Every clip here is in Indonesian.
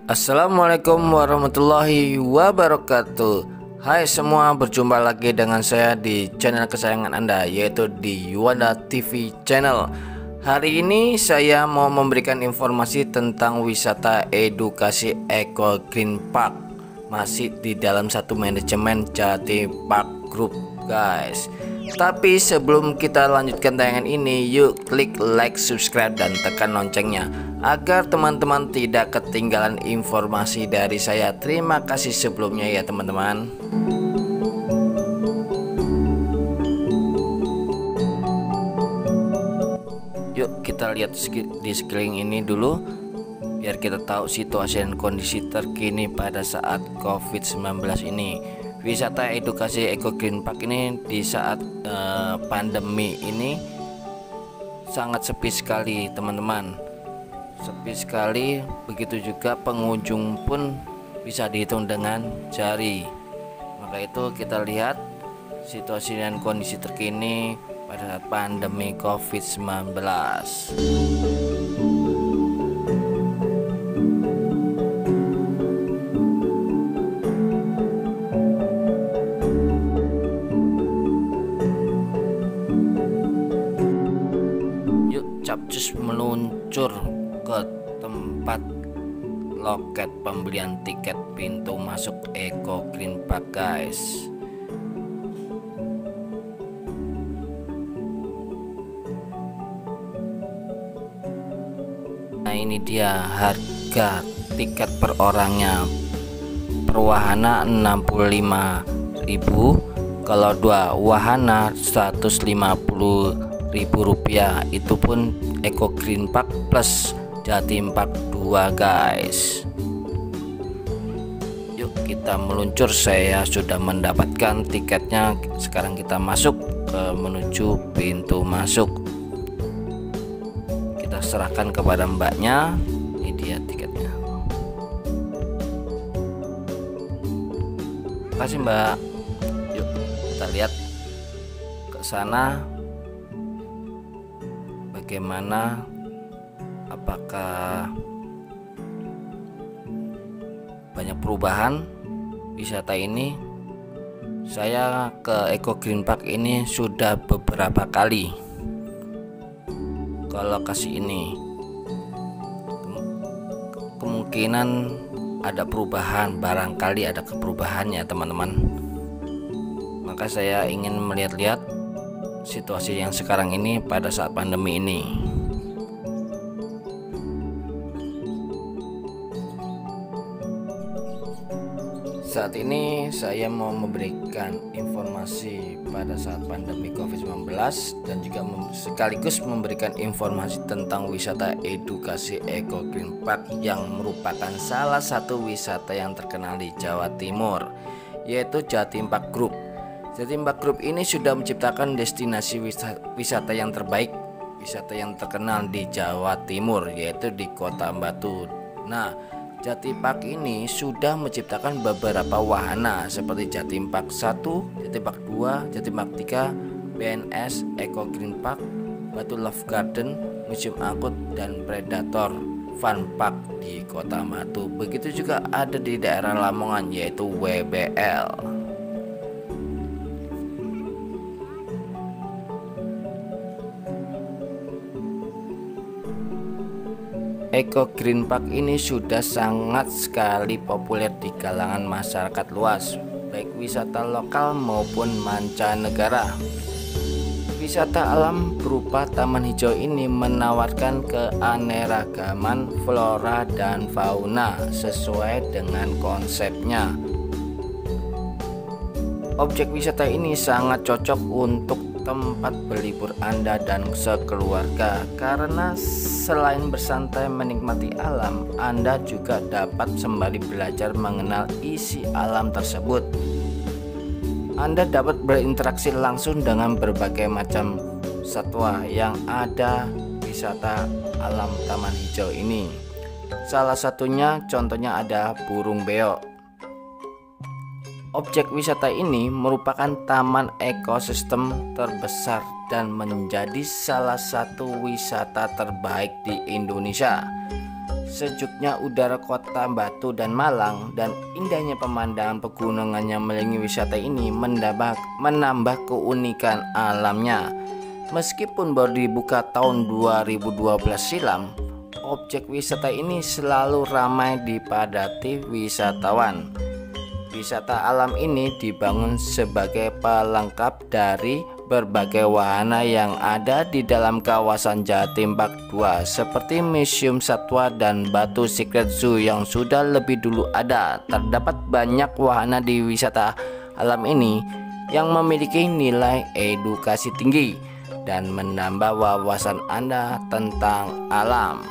Assalamualaikum warahmatullahi wabarakatuh. Hai semua, berjumpa lagi dengan saya di channel kesayangan Anda, yaitu di Yuwanda TV Channel. Hari ini saya mau memberikan informasi tentang wisata edukasi Eco Green Park. Masih di dalam satu manajemen Jatim Park Group, guys. Tapi sebelum kita lanjutkan tayangan ini, yuk klik like, subscribe, dan tekan loncengnya agar teman-teman tidak ketinggalan informasi dari saya. Terima kasih sebelumnya ya teman-teman. Yuk kita lihat di sekeliling ini dulu, biar kita tahu situasi dan kondisi terkini pada saat COVID-19 ini. Wisata edukasi Eco Green Park ini di saat pandemi ini sangat sepi sekali teman-teman, sepi sekali. Begitu juga pengunjung pun bisa dihitung dengan jari. Maka itu kita lihat situasi dan kondisi terkini pada saat pandemi COVID-19. Capcus meluncur ke tempat loket pembelian tiket pintu masuk Eco Green Park, guys. Nah, ini dia harga tiket per orangnya. Per wahana 65.000, kalau dua wahana 150.000 rupiah. Itu pun Eco Green Park plus Jatim Park 2, guys. Yuk kita meluncur. Saya sudah mendapatkan tiketnya. Sekarang kita masuk menuju pintu masuk. Kita serahkan kepada mbaknya. Ini dia tiketnya. Terima kasih, mbak. Yuk kita lihat ke sana. Bagaimana, apakah banyak perubahan wisata ini? Saya ke Eco Green Park ini sudah beberapa kali ke lokasi ini. Kemungkinan ada perubahan, barangkali ada perubahannya teman-teman. Maka saya ingin melihat-lihat situasi yang sekarang ini pada saat pandemi ini. Saat ini saya mau memberikan informasi pada saat pandemi COVID-19 dan juga sekaligus memberikan informasi tentang wisata edukasi Eco Green Park yang merupakan salah satu wisata yang terkenal di Jawa Timur, yaitu Jatim Park Group. Jatim Park Group ini sudah menciptakan destinasi wisata yang terbaik, wisata yang terkenal di Jawa Timur, yaitu di Kota Batu. Nah, Jatim Park ini sudah menciptakan beberapa wahana seperti Jatim Park 1, Jatim Park 2, Jatim Park 3, BNS, Eco Green Park, Batu Love Garden, Museum Angkut, dan Predator Fun Park di Kota Batu. Begitu juga ada di daerah Lamongan, yaitu WBL. Eco Green Park ini sudah sangat sekali populer di kalangan masyarakat luas, baik wisata lokal maupun mancanegara. Wisata alam berupa taman hijau ini menawarkan keanekaragaman flora dan fauna sesuai dengan konsepnya. Objek wisata ini sangat cocok untuk tempat berlibur Anda dan sekeluarga, karena selain bersantai menikmati alam, Anda juga dapat sembari belajar mengenal isi alam tersebut. Anda dapat berinteraksi langsung dengan berbagai macam satwa yang ada wisata alam taman hijau ini. Salah satunya contohnya ada burung beo. Objek wisata ini merupakan taman ekosistem terbesar dan menjadi salah satu wisata terbaik di Indonesia. sejuknya udara kota Batu dan Malang, dan indahnya pemandangan pegunungan yang melilingi wisata ini menambah keunikan alamnya. Meskipun baru dibuka tahun 2012 silam, objek wisata ini selalu ramai dipadati wisatawan. Wisata alam ini dibangun sebagai pelengkap dari berbagai wahana yang ada di dalam kawasan Jatim Park 2, seperti Museum Satwa dan Batu Secret Zoo yang sudah lebih dulu ada. Terdapat banyak wahana di wisata alam ini yang memiliki nilai edukasi tinggi dan menambah wawasan Anda tentang alam.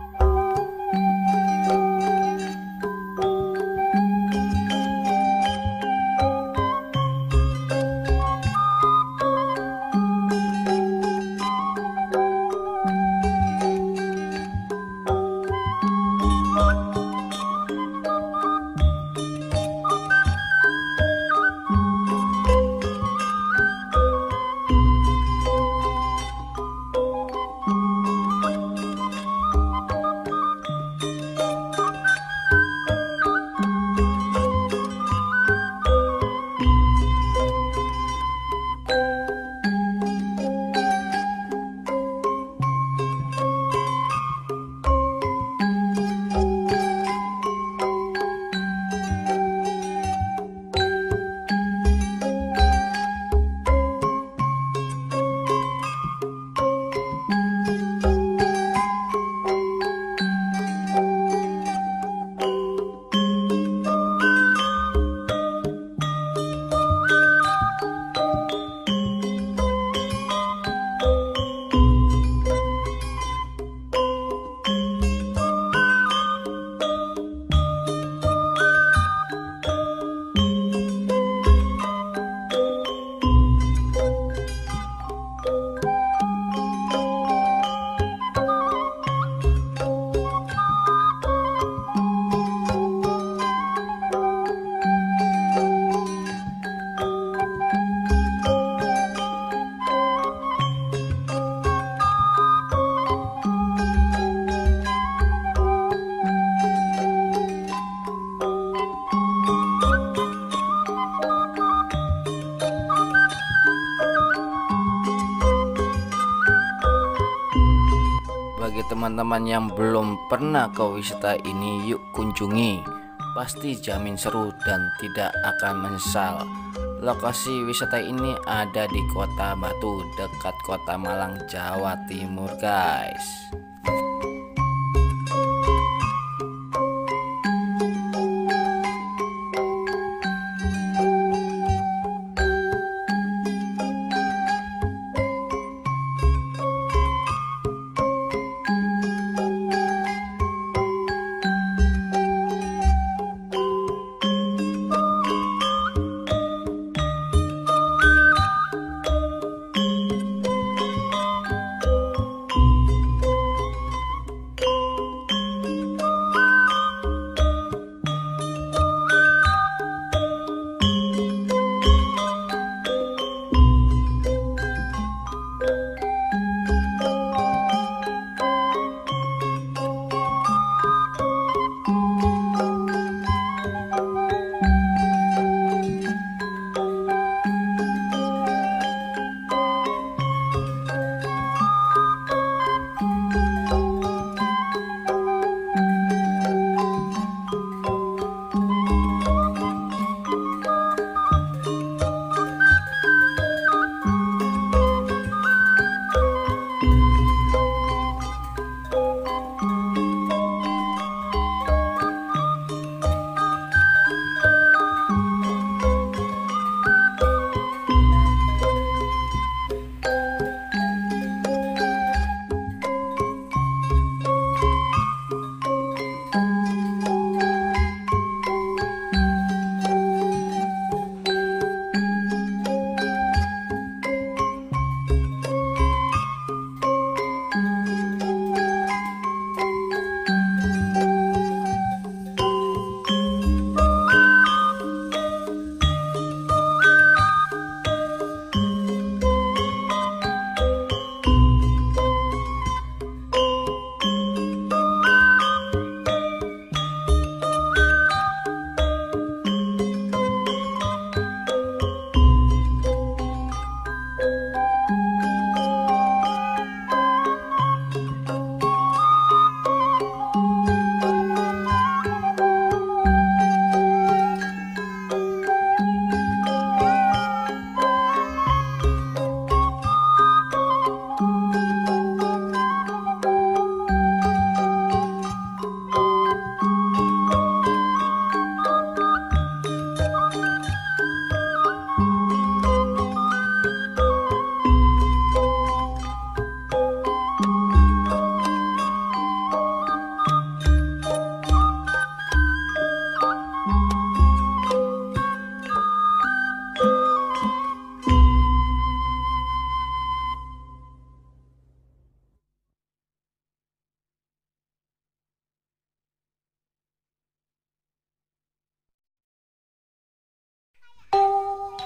Bagi teman-teman yang belum pernah ke wisata ini, yuk kunjungi. Pasti jamin seru dan tidak akan menyesal. Lokasi wisata ini ada di Kota Batu, dekat Kota Malang, Jawa Timur, guys.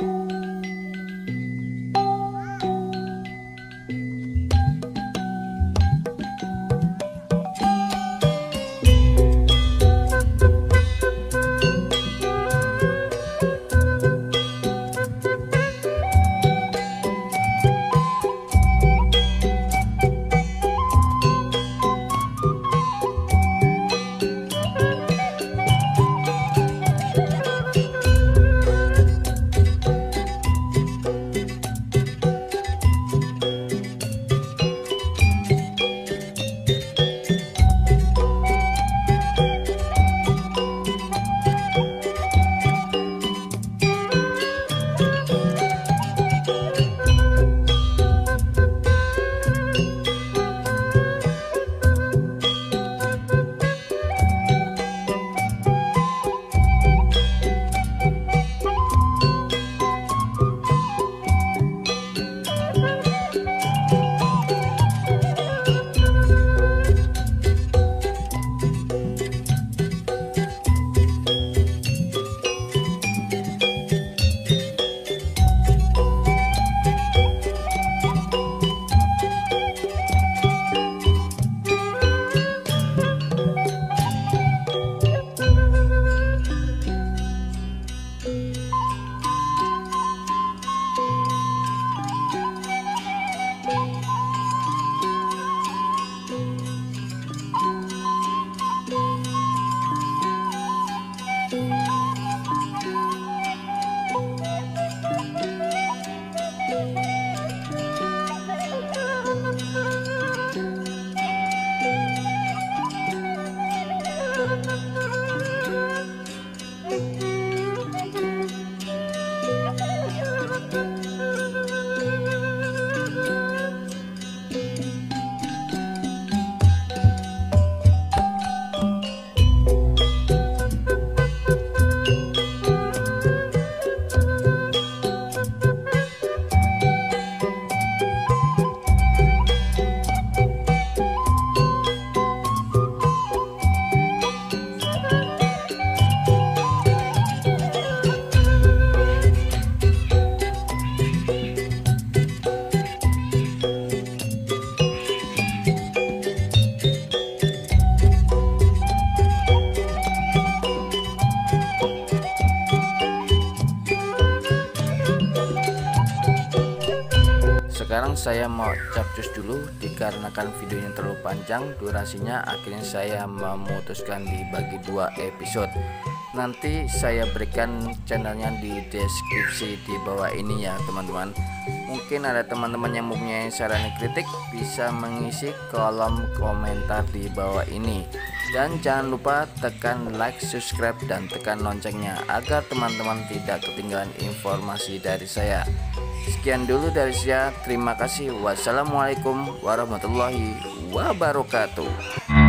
Sekarang saya mau capcus dulu dikarenakan videonya terlalu panjang durasinya, akhirnya saya memutuskan dibagi 2 episode. Nanti saya berikan channelnya di deskripsi di bawah ini ya teman-teman. Mungkin ada teman-teman yang mempunyai saran kritik bisa mengisi kolom komentar di bawah ini. Dan jangan lupa tekan like, subscribe, dan tekan loncengnya agar teman-teman tidak ketinggalan informasi dari saya. Sekian dulu dari saya, terima kasih. Wassalamualaikum warahmatullahi wabarakatuh.